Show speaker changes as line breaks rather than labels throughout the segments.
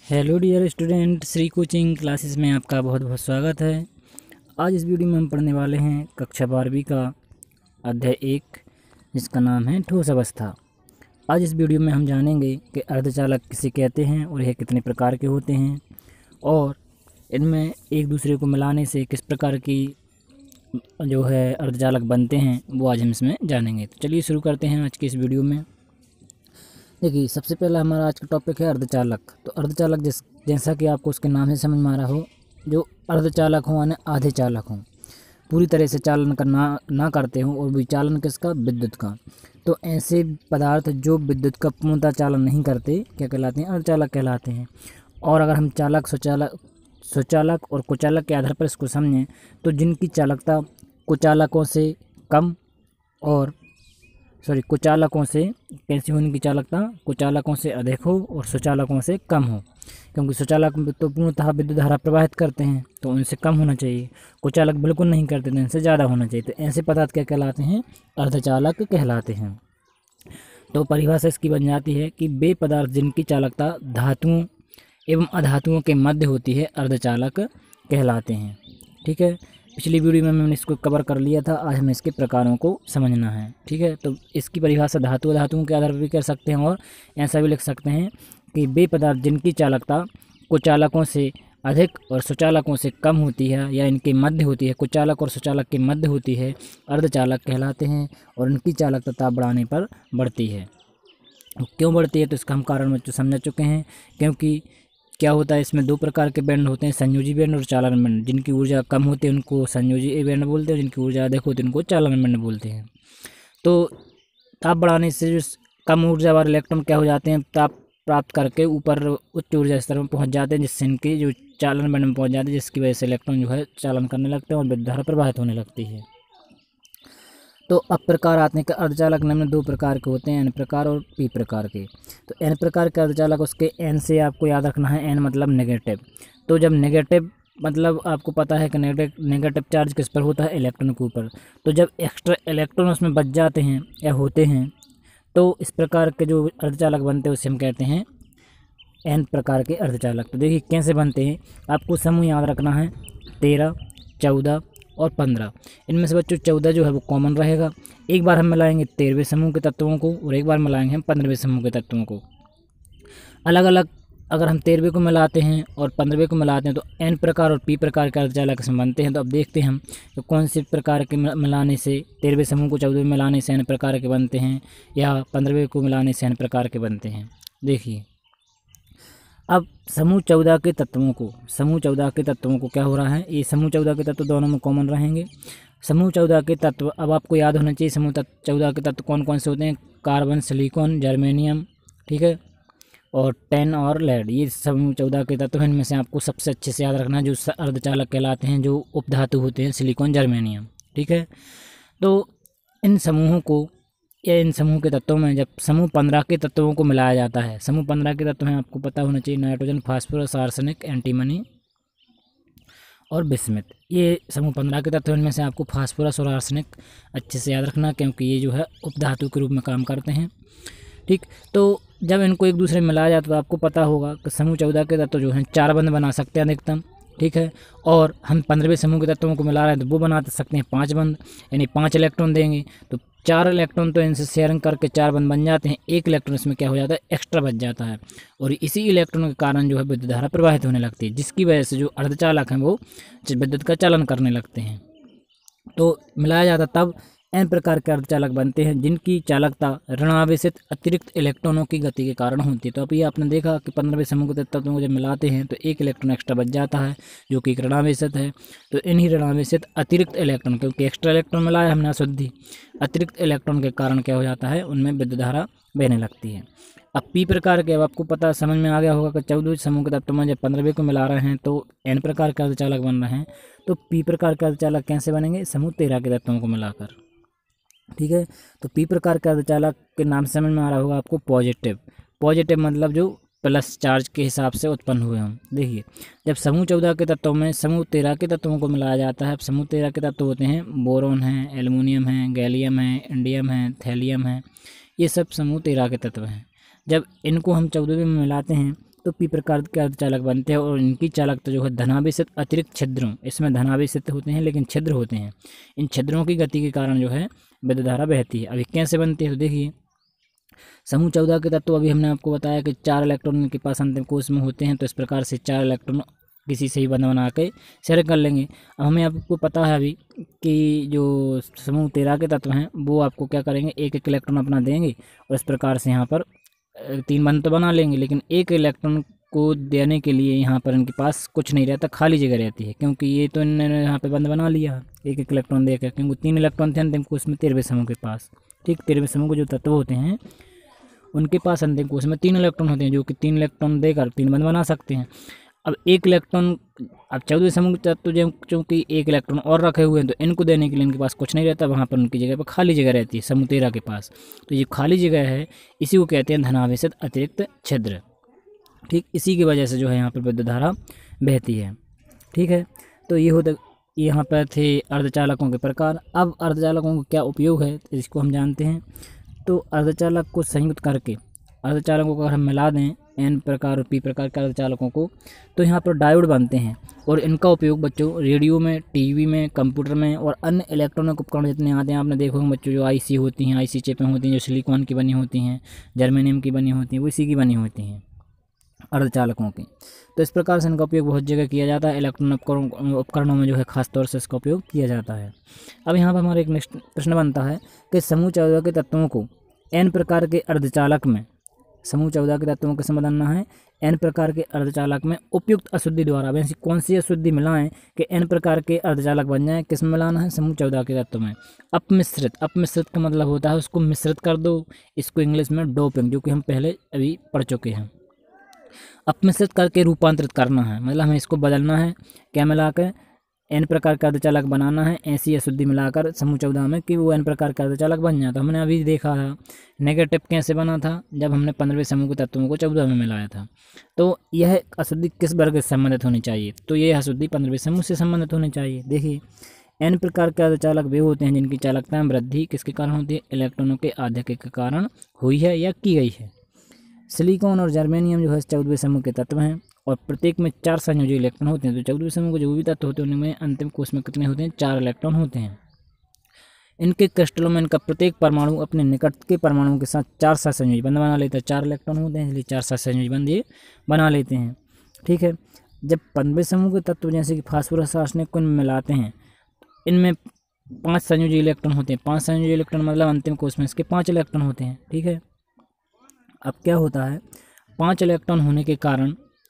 Hello dear student, Shri coaching classes में आपका बहुत बहुत स्वागत है। आज इस वीडियो में हम पढ़ने वाले हैं कक्षा 12वीं का अध्याय 1, जिसका नाम है ठोस अवस्था। आज इस वीडियो में हम जानेंगे कि अर्धचालक किसे कहते हैं और यह कितने प्रकार के होते हैं और इनमें एक दूसरे को मिलाने से किस प्रकार की जो है अर्धचालक बनते हैं, वो आज हम इसमें जानेंगे। तो चलिए शुरू करते हैं आज की इस वीडियो में। देखिए, सबसे पहला हमारा आज का टॉपिक है अर्धचालक। तो अर्धचालक जैसा कि आपको उसके नाम से समझ में आ रहा हो, जो अर्धचालक हों यानी आधे चालक हों, पूरी तरह से चालन करना ना करते हों, और विचालन किसका? विद्युत का। तो ऐसे पदार्थ जो विद्युत का पूर्णतः चालन नहीं करते क्या कहलाते हैं? अर्धचालक कहलाते हैं। और अगर हम चालक, स्वचालक और कुचालक के आधार पर इसको समझें, तो जिनकी चालकता कुचालकों से कम और कुचालकों से कैसी हो, उनकी चालकता कुचालकों से अधिक हो और स्वचालकों से कम हो। क्योंकि स्वचालक तो पूर्णतः विद्युत धारा प्रवाहित करते हैं, तो उनसे कम होना चाहिए। कुचालक बिल्कुल नहीं करते, तो इनसे ज़्यादा होना चाहिए। तो ऐसे पदार्थ क्या कहलाते हैं? अर्धचालक कहलाते हैं। तो परिभाषा इसकी बन जाती है कि वे पदार्थ जिनकी चालकता धातुओं एवं अधातुओं के मध्य होती है, अर्धचालक कहलाते हैं। ठीक है, पिछली वीडियो में मैंने इसको कवर कर लिया था। आज हमें इसके प्रकारों को समझना है। ठीक है, तो इसकी परिभाषा धातु धातुओं के आधार पर भी कर सकते हैं और ऐसा भी लिख सकते हैं कि वे पदार्थ जिनकी चालकता कुचालकों से अधिक और स्वचालकों से कम होती है या इनके मध्य होती है, कुचालक और स्वचालक के मध्य होती है, अर्धचालक कहलाते हैं। और इनकी चालकता ताप बढ़ाने पर बढ़ती है। क्यों बढ़ती है? तो इसका हम कारण बच्चों समझ चुके हैं। क्योंकि क्या होता है, इसमें दो प्रकार के बैंड होते हैं, संयोजी बैंड और चालन बैंड। जिनकी ऊर्जा कम होती है उनको संयोजी बैंड बोलते हैं, जिनकी ऊर्जा अधिक होती है उनको चालन बैंड बोलते हैं। तो ताप बढ़ाने से जो कम ऊर्जा वाले इलेक्ट्रॉन क्या हो जाते हैं, ताप प्राप्त करके ऊपर उच्च ऊर्जा स्तर में पहुंच जाते हैं, जिससे इनके जो चालन बैंड में पहुंच जाते हैं, जिसकी वजह से इलेक्ट्रॉन जो है चालन करने लगते हैं और विद्युत धारा प्रवाहित होने लगती है। तो अब प्रकार आते हैं कि अर्धचालक निम्न दो प्रकार के होते हैं, एन प्रकार और पी प्रकार के। तो एन प्रकार के अर्धचालक, उसके एन से आपको याद रखना है, एन मतलब नेगेटिव। तो जब नेगेटिव मतलब आपको पता है कि नेगेटिव चार्ज किस पर होता है? इलेक्ट्रॉन के ऊपर। तो जब एक्स्ट्रा इलेक्ट्रॉन उसमें बच जाते हैं या होते हैं, तो इस प्रकार के जो अर्धचालक बनते हैं उसे हम कहते हैं एन प्रकार के अर्धचालक। तो देखिए कैसे बनते हैं, आपको समूह याद रखना है, 13, 14 और 15। इनमें से बच्चों 14 जो है वो कॉमन रहेगा। एक बार हम मिलाएंगे 13वें समूह के तत्वों को और एक बार मिलाएंगे हम 15वें समूह के तत्वों को। अलग अलग अगर हम 13वें को मिलाते हैं और 15वें को मिलाते हैं, तो एन प्रकार और पी प्रकार के अर्धचालक इसमें बनते हैं। तो अब देखते हैं हम तो कौन से प्रकार के मिलाने से 13वें समूह को 14वें मिलाने से एन प्रकार के बनते हैं, या 15वें को मिलाने से एन प्रकार के बनते हैं। देखिए, अब समूह 14 के तत्वों को क्या हो रहा है, ये समूह 14 के तत्व दोनों में कॉमन रहेंगे। समूह 14 के तत्व अब आपको याद होना चाहिए, समूह 14 के तत्व कौन कौन से होते हैं? कार्बन, सिलिकॉन, जर्मेनियम, ठीक है, और टेन और लेड। ये समूह 14 के तत्व हैं। इनमें से आपको सबसे अच्छे से याद रखना जो अर्धचालक कहलाते हैं, जो उपधातु होते हैं, सिलिकॉन, जर्मेनियम। ठीक है, तो इन समूहों को या इन समूह के तत्वों में जब समूह 15 के तत्वों को मिलाया जाता है, समूह 15 के तत्व हैं, आपको पता होना चाहिए, नाइट्रोजन, फास्फोरस, आर्सेनिक, एंटीमनी और बिस्मिथ। ये समूह 15 के तत्व। इनमें से आपको फास्फोरस और आर्सेनिक अच्छे से याद रखना, क्योंकि ये जो है उपधातु के रूप में काम करते हैं। ठीक, तो जब इनको एक दूसरे में मिलाया जाता है तो आपको पता होगा कि समूह 14 के तत्व जो हैं 4 बंध बना सकते हैं अधिकतम। ठीक है, और हम 15वें समूह के तत्वों को मिला रहे हैं तो वो बना सकते हैं 5 बंध, यानी 5 इलेक्ट्रॉन देंगे। तो 4 इलेक्ट्रॉन तो इनसे शेयरिंग करके 4 बंध बन जाते हैं, 1 इलेक्ट्रॉन इसमें क्या हो जाता है? एक्स्ट्रा बच जाता है, और इसी इलेक्ट्रॉन के कारण जो है विद्युत धारा प्रवाहित होने लगती है, जिसकी वजह से जो अर्धचालक हैं वो विद्युत का चालन करने लगते हैं। तो मिलाया जाता तब एन प्रकार के अर्धचालक बनते हैं, जिनकी चालकता ऋणावेशित अतिरिक्त इलेक्ट्रॉनों की गति के कारण होती है। तो अभी आपने देखा कि 15वें समूह के तत्वों को जब मिलाते हैं तो 1 इलेक्ट्रॉन एक्स्ट्रा बच जाता है, जो कि ऋणावेशित है। तो इन्हीं ऋणावेशित अतिरिक्त इलेक्ट्रॉन, क्योंकि एक्स्ट्रा इलेक्ट्रॉन मिलाया हमने अशुद्धि, अतिरिक्त इलेक्ट्रॉन के कारण क्या हो जाता है? उनमें विद्युत धारा बहने लगती है। अब पी प्रकार के, अब आपको पता समझ में आ गया होगा कि 14वें समूह के तत्व में जब 15वें को मिला रहे हैं तो एन प्रकार के अर्धचालक बन रहे हैं। तो पी प्रकार के अर्धचालक कैसे बनेंगे? समूह 13 के तत्वों को मिलाकर। ठीक है, तो पी प्रकार के अर्धचालक के नाम से समझ में आ रहा होगा आपको, पॉजिटिव मतलब जो प्लस चार्ज के हिसाब से उत्पन्न हुए हम। देखिए, जब समूह 14 के तत्वों में समूह 13 के तत्वों को मिलाया जाता है, अब समूह 13 के तत्व होते हैं बोरोन है, एल्युमिनियम है, गैलियम है, इंडियम है, थैलियम है, ये सब समूह 13 के तत्व हैं। जब इनको हम 14वें में मिलाते हैं तो पी प्रकार के अर्धचालक बनते हैं और इनकी चालकता जो है धनावेशित अतिरिक्त छिद्रों, इसमें धनावेशित होते हैं लेकिन छिद्र होते हैं, इन छिद्रों की गति के कारण जो है विद्युत धारा बहती है। अभी कैसे बनती है तो देखिए, समूह 14 के तत्व अभी हमने आपको बताया कि 4 इलेक्ट्रॉन इनके पास अंतिम कोश में होते हैं, तो इस प्रकार से 4 इलेक्ट्रॉन किसी से ही बंध बना के शेयर कर लेंगे। अब हमें आपको पता है अभी कि जो समूह 13 के तत्व हैं वो आपको क्या करेंगे, एक एक इलेक्ट्रॉन अपना देंगे और इस प्रकार से यहाँ पर 3 बंध तो बना लेंगे, लेकिन एक इलेक्ट्रॉन को देने के लिए यहाँ पर इनके पास कुछ नहीं रहता, खाली जगह रहती है, क्योंकि ये तो इन्होंने यहाँ पे बंध बना लिया एक एक इलेक्ट्रॉन देकर, क्योंकि 3 इलेक्ट्रॉन थे अंतिम कोश में 13वें समूह के पास। ठीक, 13वें समूह के जो तत्व होते हैं उनके पास अंतिम कोश में 3 इलेक्ट्रॉन होते हैं, जो कि 3 इलेक्ट्रॉन देकर 3 बंध बना सकते हैं। अब एक इलेक्ट्रॉन, अब 14वें समूह के तत्व चूँकि एक इलेक्ट्रॉन और रखे हुए हैं तो इनको देने के लिए इनके पास कुछ नहीं रहता, वहाँ पर उनकी जगह पर खाली जगह रहती है समूह 13 के पास। तो ये खाली जगह है, इसी को कहते हैं धनावेशित अतिरिक्त छिद्र। ठीक, इसी की वजह से जो है यहाँ पर विद्युत धारा बहती है। ठीक है, तो ये होता, यहाँ पर थे अर्धचालकों के प्रकार। अब अर्धचालकों का क्या उपयोग है इसको हम जानते हैं। तो अर्धचालक को संयुक्त करके अर्धचालकों को अगर हम मिला दें एन प्रकार और पी प्रकार के अर्धचालकों को, तो यहाँ पर डायोड बनते हैं और इनका उपयोग बच्चों रेडियो में, टीवी में, कंप्यूटर में और अन्य इलेक्ट्रॉनिक उपकरण जितने आते हैं आपने देखो बच्चों, जो आईसी होती हैं, आईसी चिपें होती हैं जो सिलिकॉन की बनी होती हैं, जर्मेनियम की बनी होती हैं, वो इसी की बनी होती हैं अर्धचालकों की। तो इस प्रकार से इनका उपयोग बहुत जगह किया जाता है, इलेक्ट्रॉनिक उपकरणों में जो है खास तौर से इसका उपयोग किया जाता है। अब यहाँ पर हमारा एक नेक्स्ट प्रश्न बनता है कि समूह 14 के तत्वों को एन प्रकार के अर्धचालक में, समूह 14 के तत्वों के समझना है, एन प्रकार के अर्धचालक में उपयुक्त अशुद्धि द्वारा वैसे कौन सी अशुद्धि मिलाएं कि एन प्रकार के अर्धचालक बन जाएं। किस में मिलाना है, समूह 14 के तत्व में अपमिश्रित। अपमिश्रित का मतलब होता है उसको मिश्रित कर दो, इसको इंग्लिश में डोपिंग, जो कि हम पहले अभी पढ़ चुके हैं। अपमिश्रित करके रूपांतरित करना है, मतलब हमें इसको बदलना है, क्या मिलाकर एन प्रकार का अर्धचालक बनाना है, ऐसी अशुद्धि मिलाकर समूह 14 में कि वो एन प्रकार का अर्धचालक बन जाता। हमने अभी देखा था नेगेटिव कैसे बना था, जब हमने 15वें समूह के तत्वों को 14 में मिलाया था। तो यह अशुद्धि किस वर्ग से संबंधित होनी चाहिए, तो यह अशुद्धि 15वें समूह से संबंधित होनी चाहिए। देखिए, एन प्रकार के अर्धचालक वे होते हैं जिनकी चालकता में वृद्धि किसके कारण होती है, इलेक्ट्रॉनों के आधिक्य के कारण हुई है या की गई है। सिलिकॉन और जर्मेनियम जो है 14वें समूह के तत्व हैं और प्रत्येक में 4 संयोजी इलेक्ट्रॉन होते हैं। तो 14वें समूह के जो भी तत्व होते हैं उनमें अंतिम कोश में कितने होते हैं, 4 इलेक्ट्रॉन होते हैं। इनके क्रिस्टलों में इनका प्रत्येक परमाणु अपने निकट के परमाणुओं के साथ 4 सहसंयोजी बंध बना लेता है। 4 इलेक्ट्रॉन होते हैं इसलिए 4 सहसंयोजी बंध ये बना लेते हैं। ठीक है, जब 15वें समूह के तत्व जैसे कि फास्फोरस आर्सेनिक को इनमें मिलाते हैं, इनमें 5 संयोजी इलेक्ट्रॉन होते हैं। 5 संयोजी इलेक्ट्रॉन मतलब अंतिम कोश में इसके 5 इलेक्ट्रॉन होते हैं। ठीक है, अब क्या होता है, 5 इलेक्ट्रॉन होने के कारण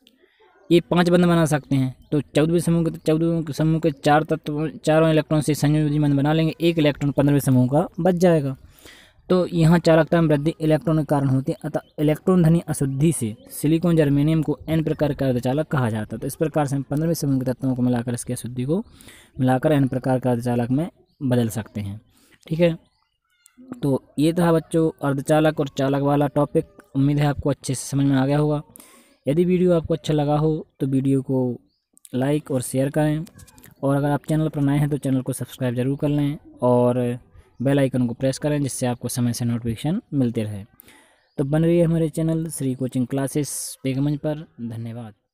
ये 5 बंध बना सकते हैं। तो 14वें समूह के 4 तत्व, चारों इलेक्ट्रॉन से संयोजी बंध बना लेंगे, एक इलेक्ट्रॉन 15वें समूह का बच जाएगा। तो यहाँ चालकता में वृद्धि इलेक्ट्रॉन के कारण होती है, अतः इलेक्ट्रॉन धनी अशुद्धि से सिलिकॉन जर्मेनियम को एन प्रकार का अर्धचालक कहा जाता है। तो इस प्रकार से हम 15वें समूह के तत्वों को मिलाकर इसकी अशुद्धि को मिलाकर एन प्रकार का अर्धचालक में बदल सकते हैं। ठीक है, तो ये था बच्चों अर्धचालक और चालक वाला टॉपिक। उम्मीद है आपको अच्छे से समझ में आ गया होगा। यदि वीडियो आपको अच्छा लगा हो तो वीडियो को लाइक और शेयर करें, और अगर आप चैनल पर नए हैं तो चैनल को सब्सक्राइब जरूर कर लें और बेल आइकन को प्रेस करें, जिससे आपको समय से नोटिफिकेशन मिलते रहे। तो बन रही है हमारे channel Shri coaching classes Begamganj पर। धन्यवाद।